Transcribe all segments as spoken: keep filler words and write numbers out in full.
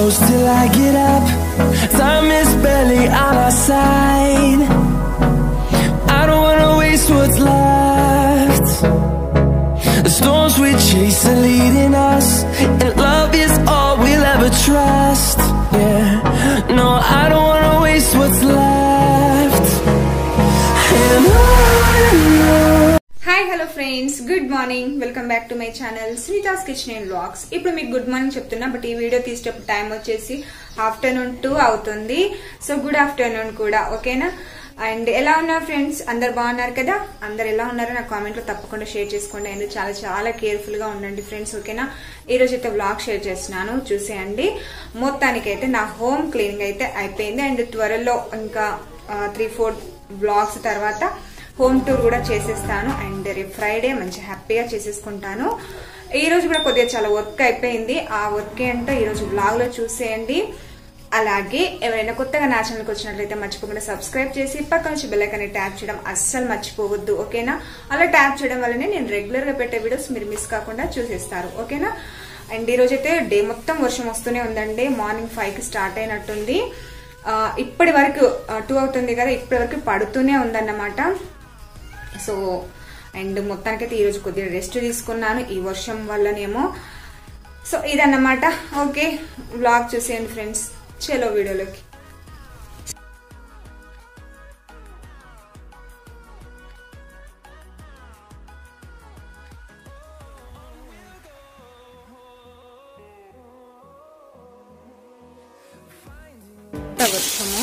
close till I get up. Time is barely on our side. I don't wanna waste what's left. The storms we chase are leading us, and love is all we'll ever trust. Yeah, no, I don't wanna waste what's left. And on. Hi, hello friends, good morning, welcome back to my channel Sunita's Kitchen and Vlogs. ఇప్పుడు మీకు good morning చెప్తున్నా, but ఈ video తీసేటప్పుడు time వచ్చేసి afternoon two అవుతుంది. So good afternoon కూడా, ఓకేనా? And ఎలా ఉన్నారు ఫ్రెండ్స్? అందరు బాగున్నారు కదా? అందరు ఎలా ఉన్నారో నాకు కామెంట్ లో తప్పకుండా షేర్ చేసుకోండి. అండ్ చాలా చాలా కేర్ఫుల్ గా ఉండండి ఫ్రెండ్స్, ఓకేనా? ఈ రోజు అయితే వ్లాగ్ షేర్ చేస్తున్నాను, చూసేయండి. మొత్తానికి అయితే నా హోమ్ క్లీనింగ్ అయితే అయిపోయింది. అండ్ త్వరలో ఇంకా త్రీ ఫోర్ వ్లాగ్స్ తర్వాత హోమ్ టూర్ కూడా చేసేస్తాను. అండ్ రేపు ఫ్రైడే మంచి హ్యాపీగా చేసేసుకుంటాను. ఈ రోజు కూడా కొద్దిగా చాలా వర్క్ అయిపోయింది. ఆ వర్క్ ఏంటో ఈ రోజు వ్లాగ్ లో చూసేయండి. అలాగే ఎవరైనా కొత్తగా నా ఛానల్కి వచ్చినట్లయితే మర్చిపోకుండా సబ్స్క్రైబ్ చేసి పక్క నుంచి బెల్ ఐకాన్ ట్యాప్ చేయడం అస్సలు మర్చిపోవద్దు, ఓకేనా? అలా ట్యాప్ చేయడం వల్లనే నేను రెగ్యులర్ గా పెట్టే వీడియోస్ మీరు మిస్ కాకుండా చూసేస్తారు, ఓకేనా? అండ్ ఈ రోజైతే డే మొత్తం వర్షం వస్తూనే ఉందండి. మార్నింగ్ ఫైవ్ కి స్టార్ట్ అయినట్టుంది. ఇప్పటి వరకు టూ అవుతుంది కదా, ఇప్పటి వరకు పడుతూనే ఉందన్నమాట. సో అండ్ మొత్తానికైతే ఈరోజు కొద్దిగా రెస్ట్ తీసుకున్నాను ఈ వర్షం వల్లనేమో. సో ఇదన్నమాట, ఓకే? వ్లాగ్ చూసేయండి ఫ్రెండ్స్. చలో వీడియోలోకి. వర్షము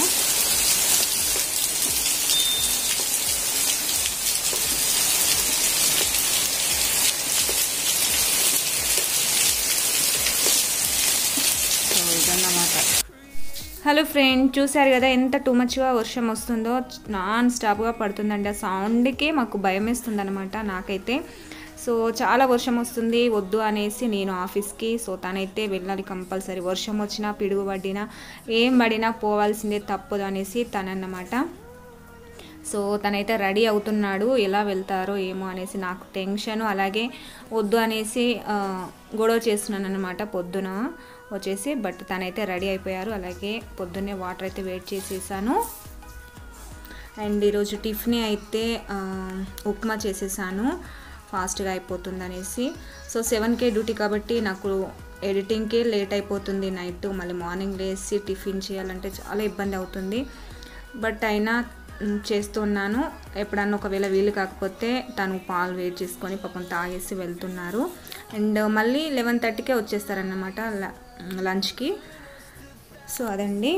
హలో ఫ్రెండ్, చూసారు కదా ఎంత టూ మచ్గా వర్షం వస్తుందో, నాన్ స్టాప్గా పడుతుందండి. ఆ సౌండ్కే మాకు భయం వేస్తుంది అనమాట నాకైతే. సో చాలా వర్షం వస్తుంది, వద్దు అనేసి నేను ఆఫీస్కి, సో తనైతే వెళ్ళాలి కంపల్సరీ. వర్షం వచ్చినా పిడుగు పడినా ఏం పడినా పోవాల్సిందే, తప్పదు అనేసి తనన్నమాట. సో తనైతే రెడీ అవుతున్నాడు, ఎలా వెళ్తారో ఏమో అనేసి నాకు టెన్షన్. అలాగే వద్దు అనేసి గొడవ చేస్తున్నాను అనమాట పొద్దున వచ్చేసి. బట్ తనైతే రెడీ అయిపోయారు. అలాగే పొద్దున్నే వాటర్ అయితే వెయిట్ చేసేసాను. అండ్ ఈరోజు టిఫిన్ అయితే ఉప్మా చేసేసాను, ఫాస్ట్గా అయిపోతుంది అనేసి. సో సెవెన్కే డ్యూటీ కాబట్టి నాకు ఎడిటింగ్కే లేట్ అయిపోతుంది నైట్. మళ్ళీ మార్నింగ్ లేసి టిఫిన్ చేయాలంటే చాలా ఇబ్బంది అవుతుంది. బట్ అయినా చేస్తున్నాను. ఎప్పుడన్నా ఒకవేళ వీలు కాకపోతే తను పాలు వేడి చేసుకొని పాపం తాగేసి వెళ్తున్నారు. అండ్ మళ్ళీ లెవెన్ థర్టీకే వచ్చేస్తారన్నమాట లంచ్కి. సో అదండి.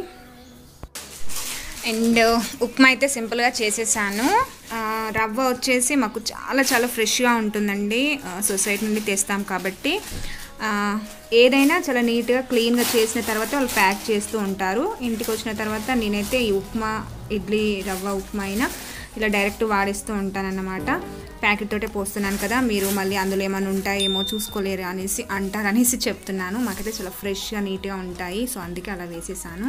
అండ్ ఉప్మా అయితే సింపుల్గా చేసేసాను. రవ్వ వచ్చేసి మాకు చాలా చాలా ఫ్రెష్గా ఉంటుందండి, సొసైటీ నుండి తెస్తాం కాబట్టి. ఏదైనా చాలా నీట్గా క్లీన్గా చేసిన తర్వాత వాళ్ళు ప్యాక్ చేస్తూ ఉంటారు. ఇంటికి వచ్చిన తర్వాత నేనైతే ఈ ఉప్మా, ఇడ్లీ రవ్వ ఉప్మా అయినా ఇలా డైరెక్ట్ వాడేస్తూ ఉంటానన్నమాట. ప్యాకెట్ తోటే పోస్తున్నాను కదా, మీరు మళ్ళీ అందులో ఏమైనా ఉంటాయేమో చూసుకోలేరు అనేసి అంటారు అనేసి చెప్తున్నాను. మాకైతే చాలా ఫ్రెష్గా నీట్గా ఉంటాయి, సో అందుకే అలా వేసేసాను.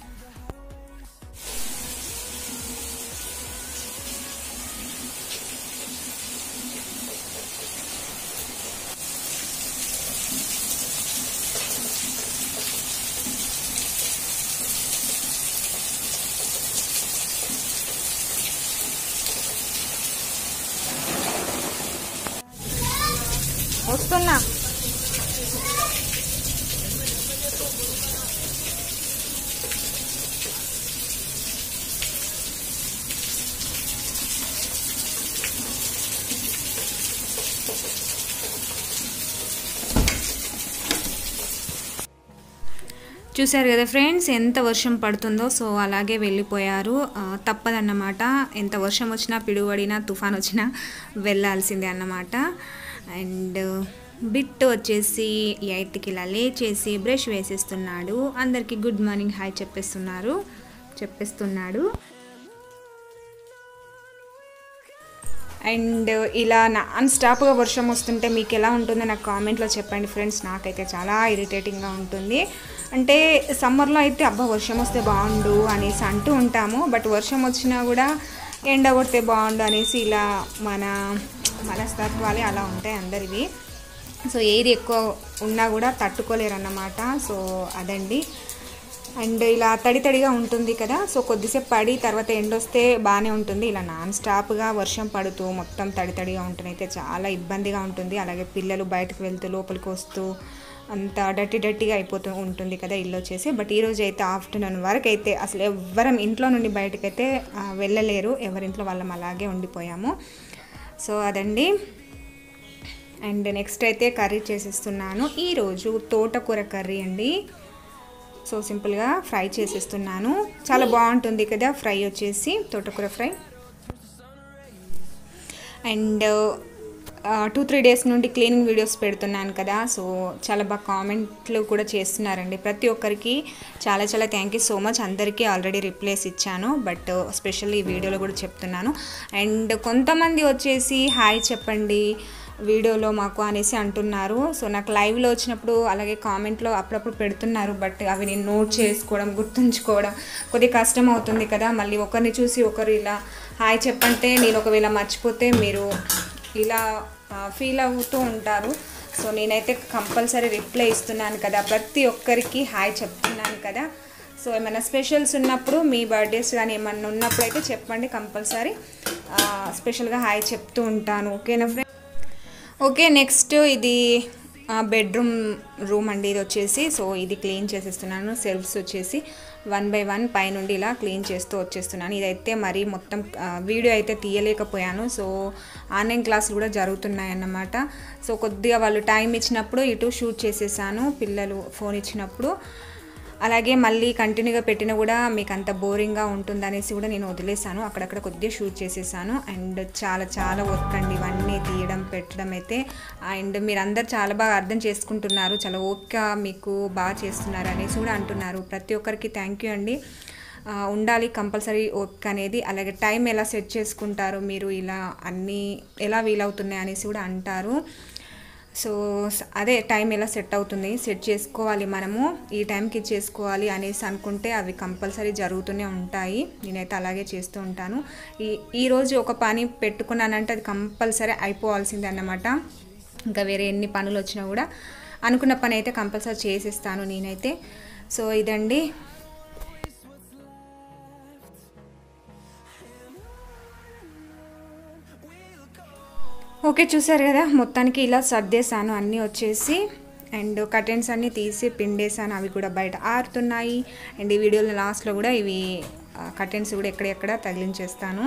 వస్తున్నా. చూసారు కదా ఫ్రెండ్స్ ఎంత వర్షం పడుతుందో. సో అలాగే వెళ్ళిపోయారు, తప్పదన్నమాట. ఎంత వర్షం వచ్చినా పిడుగుపడినా తుఫాన్ వచ్చినా వెళ్ళాల్సిందే అన్నమాట. అండ్ బిట్ వచ్చేసి ఎయిట్కి ఇలా లేచేసి బ్రష్ వేసేస్తున్నాడు. అందరికీ గుడ్ మార్నింగ్ హాయ్ చెప్పేస్తున్నారు చెప్పేస్తున్నాడు అండ్ ఇలా నాన్ స్టాప్గా వర్షం వస్తుంటే మీకు ఎలా ఉంటుందో నాకు కామెంట్లో చెప్పండి ఫ్రెండ్స్. నాకైతే చాలా ఇరిటేటింగ్గా ఉంటుంది. అంటే సమ్మర్లో అయితే అబ్బా వర్షం వస్తే బాగుండు అనేసి అంటూ ఉంటాము, బట్ వర్షం వచ్చినా కూడా ఎండ కొడితే బాగుండు అనేసి ఇలా మన మనస్తత్వాలే అలా ఉంటాయి అందరివి. సో ఎయిర్ ఎక్కువ ఉన్నా కూడా తట్టుకోలేరు అన్నమాట. సో అదండి. అండ్ ఇలా తడి తడిగా ఉంటుంది కదా, సో కొద్దిసేపు పడి తర్వాత ఎండొస్తే బాగానే ఉంటుంది. ఇలా నాన్ స్టాప్గా వర్షం పడుతూ మొత్తం తడి తడిగా ఉంటేనైతే చాలా ఇబ్బందిగా ఉంటుంది. అలాగే పిల్లలు బయటకు వెళ్తూ లోపలికి వస్తూ అంత డర్టీ డర్టీగా అయిపోతూ ఉంటుంది కదా ఇల్లు వచ్చేసి. బట్ ఈరోజు అయితే ఆఫ్టర్నూన్ వరకు అయితే అసలు ఎవ్వరం ఇంట్లో నుండి బయటకైతే వెళ్ళలేరు, ఎవరింట్లో వాళ్ళం అలాగే ఉండిపోయాము. సో అదండి. అండ్ నెక్స్ట్ అయితే కర్రీ చేసేస్తున్నాను. ఈరోజు తోటకూర కర్రీ అండి. సో సింపుల్గా ఫ్రై చేసేస్తున్నాను. చాలా బాగుంటుంది కదా ఫ్రై వచ్చేసి, తోటకూర fry. And two three days నుండి క్లీనింగ్ వీడియోస్ పెడుతున్నాను కదా, సో చాలా బాగా కామెంట్లు కూడా చేస్తున్నారండి. ప్రతి ఒక్కరికి చాలా చాలా థ్యాంక్ యూ సో మచ్. అందరికీ ఆల్రెడీ రిప్లైస్ ఇచ్చాను, బట్ స్పెషల్లీ ఈ వీడియోలో కూడా చెప్తున్నాను. అండ్ కొంతమంది వచ్చేసి హాయ్ చెప్పండి వీడియోలో మాకు అనేసి అంటున్నారు. సో నాకు లైవ్లో వచ్చినప్పుడు అలాగే కామెంట్లో అప్పుడప్పుడు పెడుతున్నారు, బట్ అవి నేను నోట్ చేసుకోవడం గుర్తుంచుకోవడం కొద్దిగా కష్టం అవుతుంది కదా. మళ్ళీ ఒకరిని చూసి ఒకరు ఇలా హాయ్ చెప్పంటే నేను ఒకవేళ మర్చిపోతే మీరు ఇలా ఫీల్ అవుతూ ఉంటారు. సో నేనైతే కంపల్సరీ రిప్లై ఇస్తున్నాను కదా, ప్రతి ఒక్కరికి హాయ్ చెప్తున్నాను కదా. సో ఏమైనా స్పెషల్స్ ఉన్నప్పుడు మీ బర్త్డేస్ కానీ ఏమన్నా ఉన్నప్పుడు అయితే చెప్పండి, కంపల్సరీ స్పెషల్గా హాయ్ చెప్తూ ఉంటాను. ఓకేనా ఫ్రెండ్? ఓకే, నెక్స్ట్ ఇది బెడ్రూమ్ రూమ్ అండి ఇది వచ్చేసి. సో ఇది క్లీన్ చేసేస్తున్నాను. సెల్ఫ్స్ వచ్చేసి వన్ బై వన్ పైనుండి ఇలా క్లీన్ చేస్తూ వచ్చేస్తున్నాను. ఇదైతే మరి మొత్తం వీడియో అయితే తీయలేకపోయాను. సో ఆన్లైన్ క్లాసులు కూడా జరుగుతున్నాయి అన్నమాట. సో కొద్దిగా వాళ్ళు టైం ఇచ్చినప్పుడు ఇటు షూట్ చేసేసాను, పిల్లలు ఫోన్ ఇచ్చినప్పుడు. అలాగే మళ్ళీ కంటిన్యూగా పెట్టినా కూడా మీకు అంత బోరింగ్గా ఉంటుందనేసి కూడా నేను వదిలేసాను, అక్కడక్కడ కొద్దిగా షూట్ చేసేసాను. అండ్ చాలా చాలా వర్క్ అండి ఇవన్నీ తీయడం పెట్టడం అయితే. అండ్ మీరు అందరు చాలా బాగా అర్థం చేసుకుంటున్నారు, చాలా ఓపిక మీకు బాగా చేస్తున్నారు అనేసి కూడా అంటున్నారు. ప్రతి ఒక్కరికి థ్యాంక్ యూ అండి. ఉండాలి కంపల్సరీ ఓపిక అనేది. అలాగే టైం ఎలా సెట్ చేసుకుంటారు మీరు, ఇలా అన్నీ ఎలా వీలవుతున్నాయి అనేసి కూడా అంటారు. సో అదే టైం ఎలా సెట్ అవుతుంది, సెట్ చేసుకోవాలి మనము, ఈ టైంకి చేసుకోవాలి అనేసి అనుకుంటే అవి కంపల్సరీ జరుగుతూనే ఉంటాయి. నేనైతే అలాగే చేస్తూ ఉంటాను. ఈ ఈరోజు ఒక పని పెట్టుకున్నానంటే అది కంపల్సరీ అయిపోవాల్సిందే అన్నమాట. ఇంకా వేరే ఎన్ని పనులు వచ్చినా కూడా అనుకున్న పని అయితే కంపల్సరీ చేసేస్తాను నేనైతే. సో ఇదండి. ఓకే, చూసారు కదా మొత్తానికి ఇలా సర్దేశాను అన్నీ వచ్చేసి. అండ్ కర్టెన్స్ అన్నీ తీసి పిండేసాను, అవి కూడా బయట ఆరుతున్నాయి. అండ్ ఈ వీడియోలో లాస్ట్లో కూడా ఇవి కర్టెన్స్ కూడా ఎక్కడెక్కడ తగిలించేస్తాను.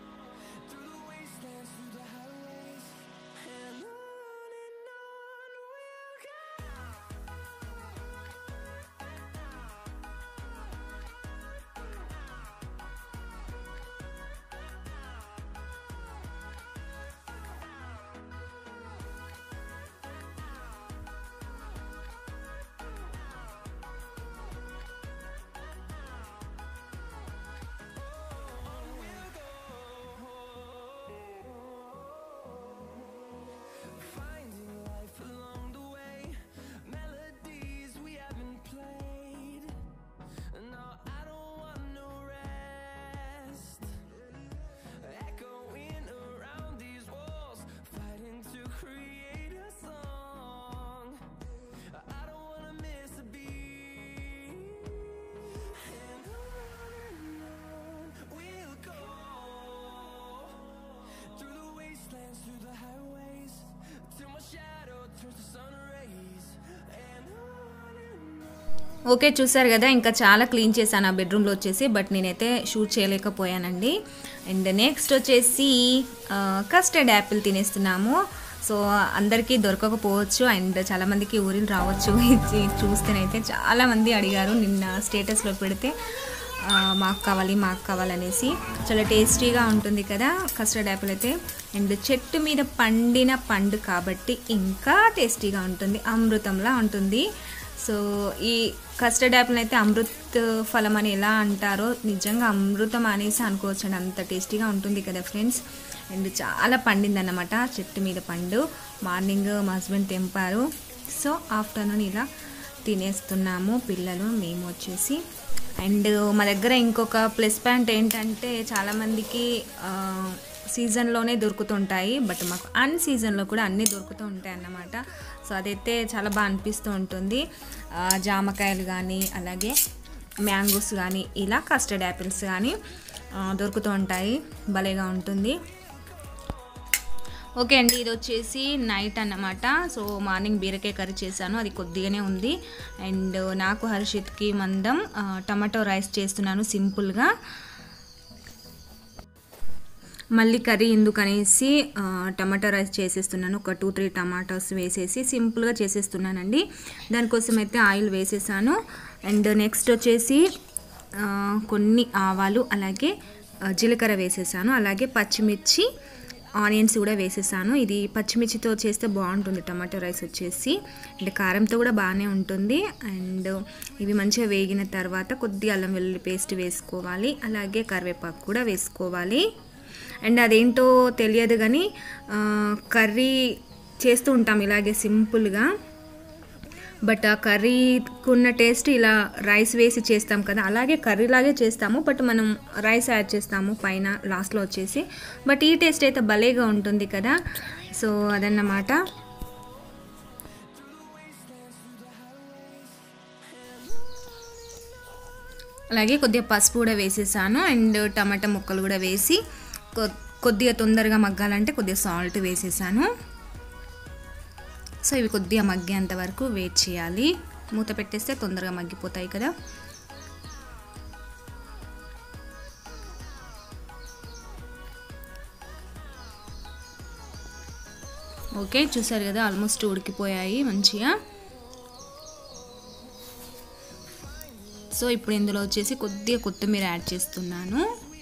ఓకే, చూసారు కదా ఇంకా చాలా క్లీన్ చేశాను ఆ బెడ్రూమ్లో వచ్చేసి, బట్ నేనైతే షూట్ చేయలేకపోయానండి. అండ్ నెక్స్ట్ వచ్చేసి కస్టర్డ్ యాపిల్ తినేస్తున్నాము. సో అందరికీ దొరకకపోవచ్చు అండ్ చాలామందికి ఊరిని రావచ్చు. ఇది చూస్తేనైతే చాలామంది అడిగారు నిన్న స్టేటస్లో పెడితే మాకు కావాలి మాకు కావాలనేసి. చాలా టేస్టీగా ఉంటుంది కదా కస్టర్డ్ యాపిల్ అయితే. అండ్ చెట్టు మీద పండిన పండు కాబట్టి ఇంకా టేస్టీగా ఉంటుంది, అమృతంలా ఉంటుంది. సో ఈ కస్టర్డ్ యాపిల్ అయితే అమృత ఫలం అని ఎలా అంటారో నిజంగా అమృతం అనేసి అనుకోవచ్చండి, అంత టేస్టీగా ఉంటుంది కదా ఫ్రెండ్స్. అండ్ చాలా పండిందన్నమాట చెట్టు మీద పండు. మార్నింగ్ మా హస్బెండ్ తెంపారు. సో ఆఫ్టర్నూన్ ఇలా తినేస్తున్నాము పిల్లలు మేము వచ్చేసి. అండ్ మా దగ్గర ఇంకొక ప్లస్ పాయింట్ ఏంటంటే చాలామందికి సీజన్లోనే దొరుకుతుంటాయి, బట్ మాకు అన్ సీజన్లో కూడా అన్నీ దొరుకుతూ ఉంటాయి అన్నమాట. సో అదైతే చాలా బాగా అనిపిస్తూ ఉంటుంది. జామకాయలు కానీ అలాగే మ్యాంగోస్ కానీ ఇలా కస్టర్డ్ యాపిల్స్ కానీ దొరుకుతూ ఉంటాయి, భలేగా ఉంటుంది. ఓకే అండి, ఇది వచ్చేసి నైట్ అన్నమాట. సో మార్నింగ్ బీరకాయ కర్రీ చేశాను, అది కొద్దిగానే ఉంది. అండ్ నాకు హర్షిత్కి మందం టమాటో రైస్ చేస్తున్నాను సింపుల్గా. మళ్ళీ కర్రీ ఎందుకనేసి టమాటో రైస్ చేసేస్తున్నాను. ఒక టూ త్రీ టమాటోస్ వేసేసి సింపుల్గా చేసేస్తున్నానండి. దానికోసం అయితే ఆయిల్ వేసేసాను. అండ్ నెక్స్ట్ వచ్చేసి కొన్ని ఆవాలు అలాగే జీలకర్ర వేసేసాను, అలాగే పచ్చిమిర్చి ఆనియన్స్ కూడా వేసేసాను. ఇది పచ్చిమిర్చితో చేస్తే బాగుంటుంది టమాటో రైస్ వచ్చేసి, అంటే కారంతో కూడా బాగానే ఉంటుంది. అండ్ ఇవి మంచిగా వేగిన తర్వాత కొద్దిగా అల్లం వెల్లుల్లి పేస్ట్ వేసుకోవాలి, అలాగే కరివేపాకు కూడా వేసుకోవాలి. అండ్ అదేంటో తెలియదు కానీ కర్రీ చేస్తూ ఉంటాం ఇలాగే సింపుల్గా, బట్ ఆ కర్రీకి ఉన్న టేస్ట్ ఇలా రైస్ వేసి చేస్తాం కదా, అలాగే కర్రీలాగే చేస్తాము, బట్ మనం రైస్ యాడ్ చేస్తాము పైన లాస్ట్లో వచ్చేసి. బట్ ఈ టేస్ట్ అయితే భలేగా ఉంటుంది కదా. సో అదన్నమాట. అలాగే కొద్దిగా పసుపు కూడా వేసేసాను. అండ్ టమాటా ముక్కలు కూడా వేసి కొద్దిగా తొందరగా మగ్గాలంటే కొద్దిగా సాల్ట్ వేసేసాను. సో ఇవి కొద్దిగా మగ్గేంత వరకు వెయిట్ చేయాలి. మూత పెట్టేస్తే తొందరగా మగ్గిపోతాయి కదా. ఓకే, చూసారు కదా, ఆల్మోస్ట్ ఉడికిపోయాయి మంచిగా. సో ఇప్పుడు ఇందులో వచ్చేసి కొద్దిగా కొత్తిమీర యాడ్ చేస్తున్నాను.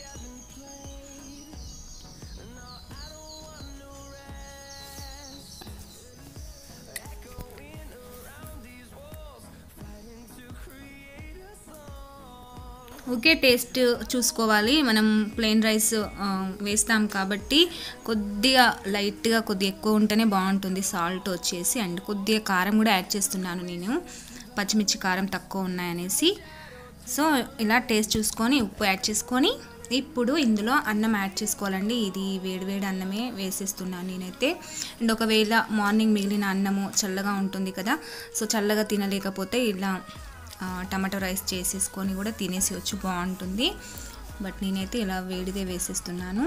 ఓకే, టేస్ట్ చూసుకోవాలి. మనం ప్లెయిన్ రైస్ వేస్తాం కాబట్టి కొద్దిగా లైట్గా కొద్దిగా ఎక్కువ ఉంటేనే బాగుంటుంది సాల్ట్ వచ్చేసి. అండ్ కొద్దిగా కారం కూడా యాడ్ చేస్తున్నాను నేను, పచ్చిమిర్చి కారం తక్కువ ఉన్నాయనేసి. సో ఇలా టేస్ట్ చూసుకొని ఉప్పు యాడ్ చేసుకొని ఇప్పుడు ఇందులో అన్నం యాడ్ చేసుకోవాలండి. ఇది వేడివేడి అన్నమే వేసేస్తున్నాను నేనైతే. అండ్ ఒకవేళ మార్నింగ్ మిగిలిన అన్నము చల్లగా ఉంటుంది కదా, సో చల్లగా తినలేకపోతే ఇలా టమాటో రైస్ చేసేసుకొని కూడా తినేసేయచ్చు, బాగుంటుంది. బట్ నేనైతే ఇలా వేడిదే వేసేస్తున్నాను.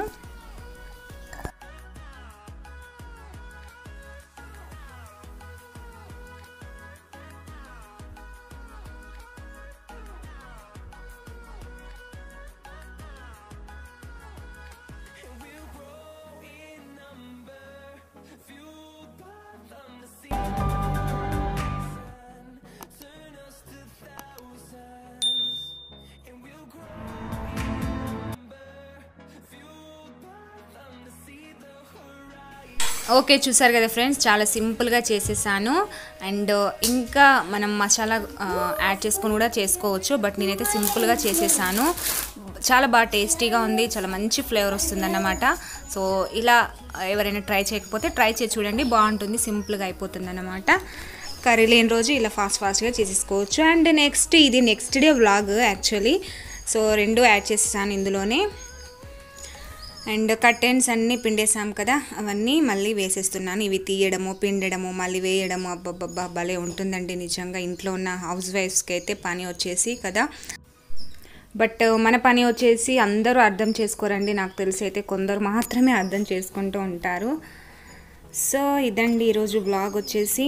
ఓకే, చూసారు కదా ఫ్రెండ్స్, చాలా సింపుల్గా చేసేసాను. అండ్ ఇంకా మనం మసాలా యాడ్ చేసుకొని కూడా చేసుకోవచ్చు, బట్ నేనైతే సింపుల్గా చేసేసాను. చాలా బాగా టేస్టీగా ఉంది, చాలా మంచి ఫ్లేవర్ వస్తుంది అన్నమాట. సో ఇలా ఎవరైనా ట్రై చేయకపోతే ట్రై చేసి చూడండి, బాగుంటుంది, సింపుల్గా అయిపోతుంది అన్నమాట. కర్రీ లేని రోజు ఇలా ఫాస్ట్ ఫాస్ట్గా చేసేసుకోవచ్చు. అండ్ నెక్స్ట్ ఇది next day vlog actually. So రెండు యాడ్ చేసేసాను ఇందులోనే. అండ్ కర్టెన్స్ అన్నీ పిండేసాం కదా, అవన్నీ మళ్ళీ వేసేస్తున్నాను. ఇవి తీయడము, పిండడము, మళ్ళీ వేయడము, అబ్బబ్బబ్బా భలే ఉంటుందండి నిజంగా. ఇంట్లో ఉన్న హౌస్ వైఫ్స్కి అయితే పని వచ్చేసి కదా. బట్ మన పని వచ్చేసి అందరూ అర్థం చేసుకోరండి, నాకు తెలిసి అయితే కొందరు మాత్రమే అర్థం చేసుకుంటూ ఉంటారు. సో ఇదండి ఈరోజు వ్లాగ్ వచ్చేసి.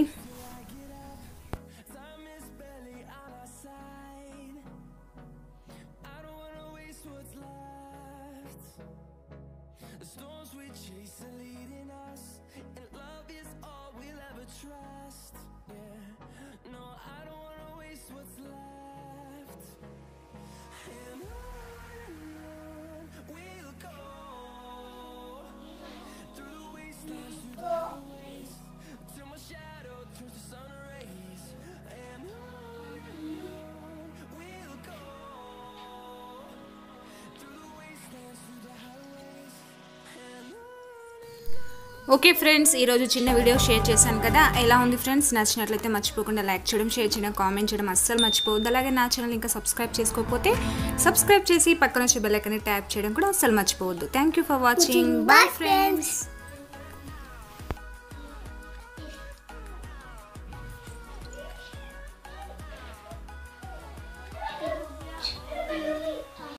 ఓకే ఫ్రెండ్స్, ఈరోజు చిన్న వీడియో షేర్ చేశాను కదా, ఎలా ఉంది ఫ్రెండ్స్? నచ్చినట్లయితే మర్చిపోకుండా లైక్ చేయడం, షేర్ చేయడం, కామెంట్ చేయడం అస్సలు మర్చిపోవద్దు. అలాగే నా ఛానల్ ఇంకా సబ్స్క్రైబ్ చేసుకోకపోతే సబ్స్క్రైబ్ చేసి పక్కన వచ్చే బెల్ ఐకాన్ని ట్యాప్ చేయడం కూడా అస్సలు మర్చిపోవద్దు. Thank you for watching. Bye friends.